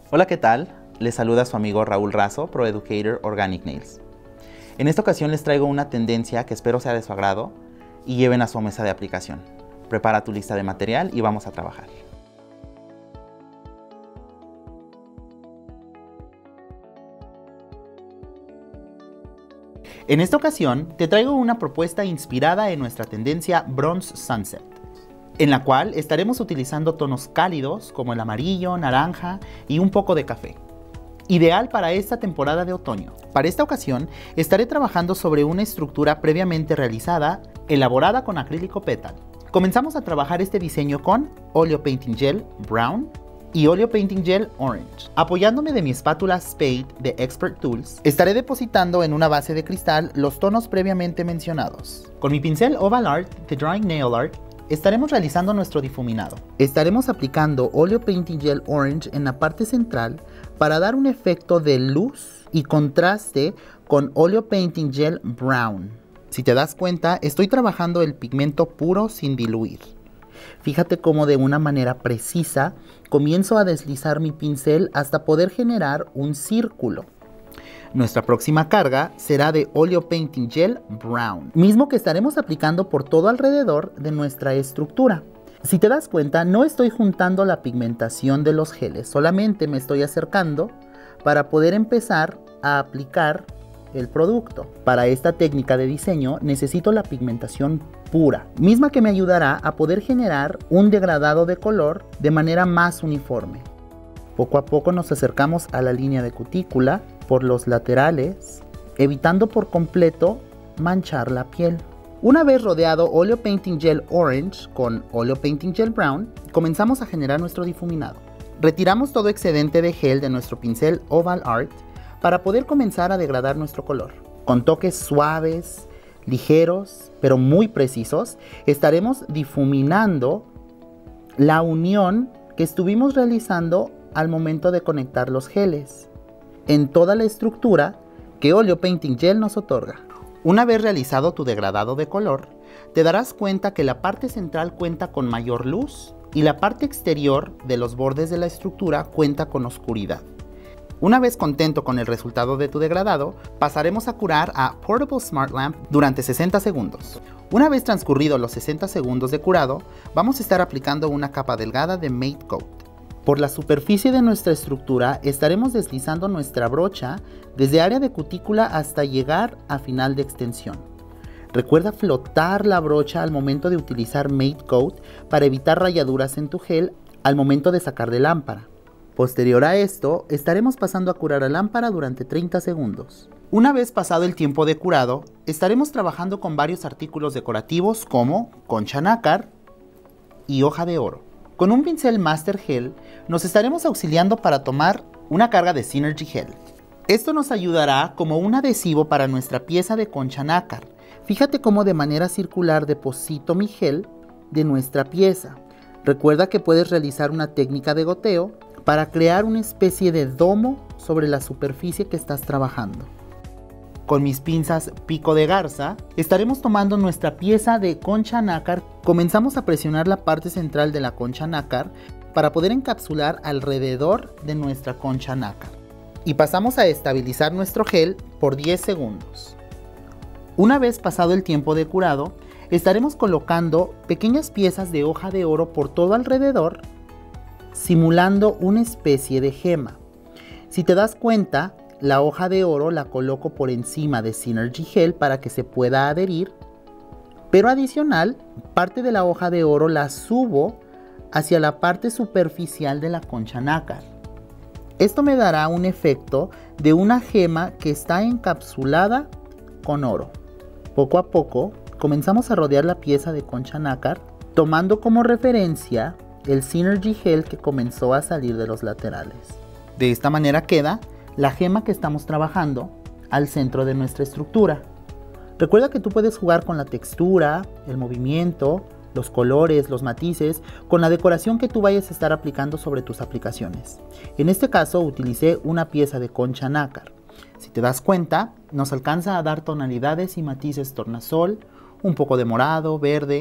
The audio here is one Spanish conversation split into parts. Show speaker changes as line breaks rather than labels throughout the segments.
Hola, ¿qué tal? Les saluda su amigo Raúl Razo, Pro Educator Organic Nails. En esta ocasión les traigo una tendencia que espero sea de su agrado y lleven a su mesa de aplicación. Prepara tu lista de material y vamos a trabajar. En esta ocasión te traigo una propuesta inspirada en nuestra tendencia Bronze Sunset, en la cual estaremos utilizando tonos cálidos como el amarillo, naranja y un poco de café. Ideal para esta temporada de otoño. Para esta ocasión estaré trabajando sobre una estructura previamente realizada, elaborada con acrílico petal. Comenzamos a trabajar este diseño con óleo painting gel brown y óleo painting gel orange. Apoyándome de mi espátula Spade de Expert Tools, estaré depositando en una base de cristal los tonos previamente mencionados. Con mi pincel Oval Art de Drawing Nail Art, estaremos realizando nuestro difuminado. Estaremos aplicando óleo painting gel orange en la parte central para dar un efecto de luz y contraste con óleo painting gel brown. Si te das cuenta, estoy trabajando el pigmento puro sin diluir. Fíjate cómo de una manera precisa comienzo a deslizar mi pincel hasta poder generar un círculo. Nuestra próxima carga será de óleo painting gel brown, mismo que estaremos aplicando por todo alrededor de nuestra estructura. Si te das cuenta, no estoy juntando la pigmentación de los geles, solamente me estoy acercando para poder empezar a aplicar el producto. Para esta técnica de diseño necesito la pigmentación pura, misma que me ayudará a poder generar un degradado de color de manera más uniforme. Poco a poco nos acercamos a la línea de cutícula por los laterales, evitando por completo manchar la piel. Una vez rodeado óleo painting gel orange con óleo painting gel brown, comenzamos a generar nuestro difuminado. Retiramos todo excedente de gel de nuestro pincel Oval Art para poder comenzar a degradar nuestro color. Con toques suaves, ligeros, pero muy precisos, estaremos difuminando la unión que estuvimos realizando al momento de conectar los geles en toda la estructura que óleo painting gel nos otorga. Una vez realizado tu degradado de color, te darás cuenta que la parte central cuenta con mayor luz y la parte exterior de los bordes de la estructura cuenta con oscuridad. Una vez contento con el resultado de tu degradado, pasaremos a curar a Portable Smart Lamp durante 60 segundos. Una vez transcurridos los 60 segundos de curado, vamos a estar aplicando una capa delgada de Mate Coat. Por la superficie de nuestra estructura estaremos deslizando nuestra brocha desde área de cutícula hasta llegar a final de extensión. Recuerda flotar la brocha al momento de utilizar Mate Coat para evitar rayaduras en tu gel al momento de sacar de lámpara. Posterior a esto, estaremos pasando a curar a lámpara durante 30 segundos. Una vez pasado el tiempo de curado, estaremos trabajando con varios artículos decorativos como concha nácar y hoja de oro. Con un pincel Master Gel, nos estaremos auxiliando para tomar una carga de Synergy Gel. Esto nos ayudará como un adhesivo para nuestra pieza de concha nácar. Fíjate cómo de manera circular deposito mi gel de nuestra pieza. Recuerda que puedes realizar una técnica de goteo para crear una especie de domo sobre la superficie que estás trabajando. Con mis pinzas pico de garza, estaremos tomando nuestra pieza de concha nácar. Comenzamos a presionar la parte central de la concha nácar para poder encapsular alrededor de nuestra concha nácar. Y pasamos a estabilizar nuestro gel por 10 segundos. Una vez pasado el tiempo de curado, estaremos colocando pequeñas piezas de hoja de oro por todo alrededor, simulando una especie de gema. Si te das cuenta, la hoja de oro la coloco por encima de Synergy Gel para que se pueda adherir, pero adicional, parte de la hoja de oro la subo hacia la parte superficial de la concha nácar. Esto me dará un efecto de una gema que está encapsulada con oro. Poco a poco, comenzamos a rodear la pieza de concha nácar, tomando como referencia el Synergy Gel que comenzó a salir de los laterales. De esta manera queda la gema que estamos trabajando al centro de nuestra estructura. Recuerda que tú puedes jugar con la textura, el movimiento, los colores, los matices, con la decoración que tú vayas a estar aplicando sobre tus aplicaciones. En este caso utilicé una pieza de concha nácar. Si te das cuenta, nos alcanza a dar tonalidades y matices tornasol, un poco de morado, verde,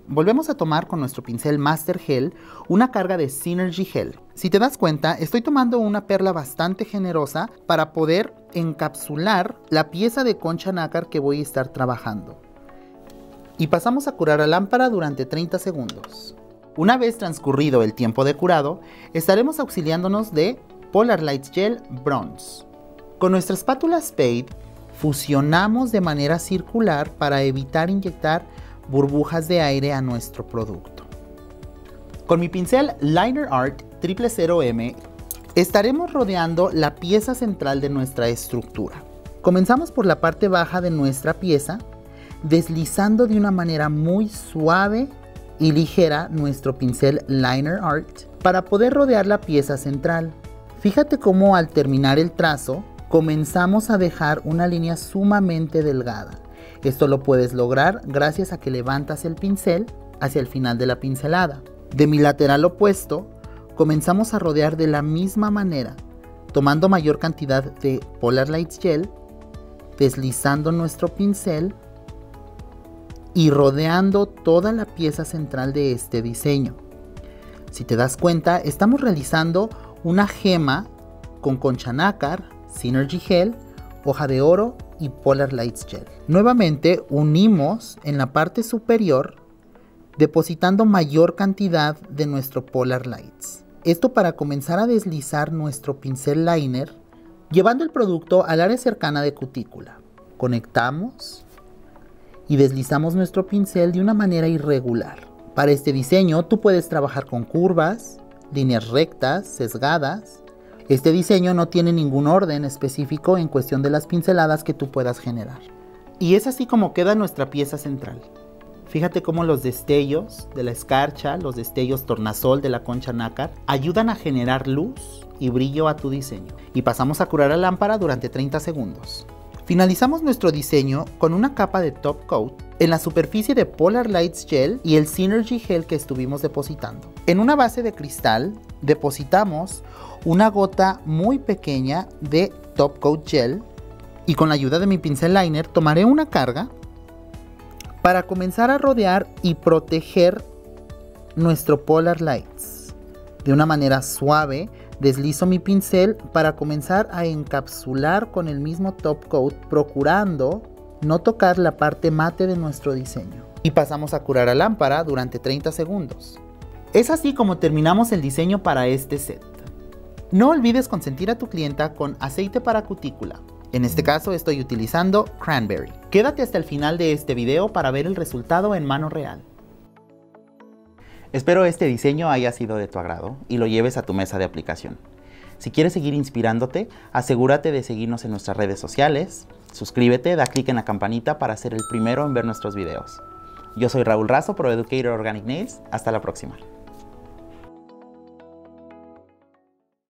volvemos a tomar con nuestro pincel Master Gel una carga de Synergy Gel. Si te das cuenta, estoy tomando una perla bastante generosa para poder encapsular la pieza de concha nácar que voy a estar trabajando. Y pasamos a curar a lámpara durante 30 segundos. Una vez transcurrido el tiempo de curado, estaremos auxiliándonos de Polar Lights Gel Bronze. Con nuestra espátula Spade, fusionamos de manera circular para evitar inyectar burbujas de aire a nuestro producto. Con mi pincel Liner Art 000M, estaremos rodeando la pieza central de nuestra estructura. Comenzamos por la parte baja de nuestra pieza, deslizando de una manera muy suave y ligera nuestro pincel Liner Art para poder rodear la pieza central. Fíjate cómo al terminar el trazo, comenzamos a dejar una línea sumamente delgada. Esto lo puedes lograr gracias a que levantas el pincel hacia el final de la pincelada. De mi lateral opuesto, comenzamos a rodear de la misma manera, tomando mayor cantidad de Polar Lights Gel, deslizando nuestro pincel y rodeando toda la pieza central de este diseño. Si te das cuenta, estamos realizando una gema con concha nácar, Synergy Gel, hoja de oro y Polar Lights Gel. Nuevamente unimos en la parte superior, depositando mayor cantidad de nuestro Polar Lights. Esto para comenzar a deslizar nuestro pincel liner, llevando el producto al área cercana de cutícula. Conectamos y deslizamos nuestro pincel de una manera irregular. Para este diseño tú puedes trabajar con curvas, líneas rectas, sesgadas. Este diseño no tiene ningún orden específico en cuestión de las pinceladas que tú puedas generar. Y es así como queda nuestra pieza central. Fíjate cómo los destellos de la escarcha, los destellos tornasol de la concha nácar ayudan a generar luz y brillo a tu diseño. Y pasamos a curar a lámpara durante 30 segundos. Finalizamos nuestro diseño con una capa de top coat en la superficie de Polar Lights Gel y el Synergy Gel que estuvimos depositando. En una base de cristal depositamos una gota muy pequeña de top coat gel y con la ayuda de mi pincel liner tomaré una carga para comenzar a rodear y proteger nuestro Polar Lights. De una manera suave deslizo mi pincel para comenzar a encapsular con el mismo top coat, procurando no tocar la parte mate de nuestro diseño. Y pasamos a curar a lámpara durante 30 segundos. Es así como terminamos el diseño para este set. No olvides consentir a tu clienta con aceite para cutícula. En este caso estoy utilizando Cranberry. Quédate hasta el final de este video para ver el resultado en mano real. Espero este diseño haya sido de tu agrado y lo lleves a tu mesa de aplicación. Si quieres seguir inspirándote, asegúrate de seguirnos en nuestras redes sociales, suscríbete, da clic en la campanita para ser el primero en ver nuestros videos. Yo soy Raúl Razo, Pro Educator Organic Nails. Hasta la próxima.